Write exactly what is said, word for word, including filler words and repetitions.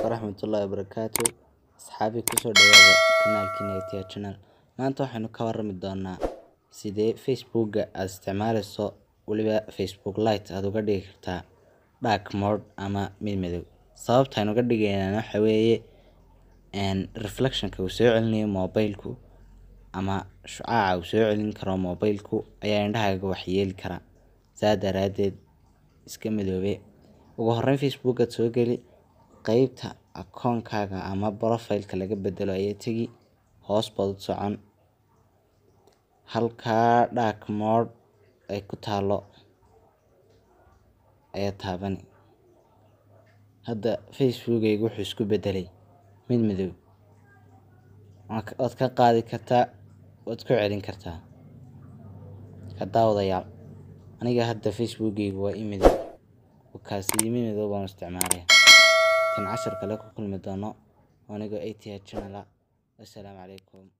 waraxmatullaahi wabarakaatuh. Asxaabi ku soo dhawaada kanaalkeena Itiya Channel. Maanta waxaynu ka warrami doonaa sidee Facebook aad isticmaalayso waliba Facebook Lite aad uga dhigi kartaa dark mode ama mid madow. Sababta aynu uga dhigaynaa waxa weeye in reflection-ka uu soo celinayo mobile-ku ama shucaaca uu soo celin karo mobile-ku ayaa indhahaaga waxyeeli kara. Saa daraadeed iska midoobe ugu horreyn Facebook aad soo geli qaybta account-kaaga ama profile-ka laga bedelo ayay tagi hoos baad u socon halka dark mode ay ku taalo ayaa taabani. Hadda Facebook-aygu wuxuu isku bedelay mid madow. Waad ka qaadi kartaa waad ku celin kartaa. Hadda wadayaal aniga hadda Facebook-aygu waa madow wakaasi mid madow baan isticmaalay. Tan cashar kale ku kulmi doono aniga Itiya Channel. Assalaamu calaykum.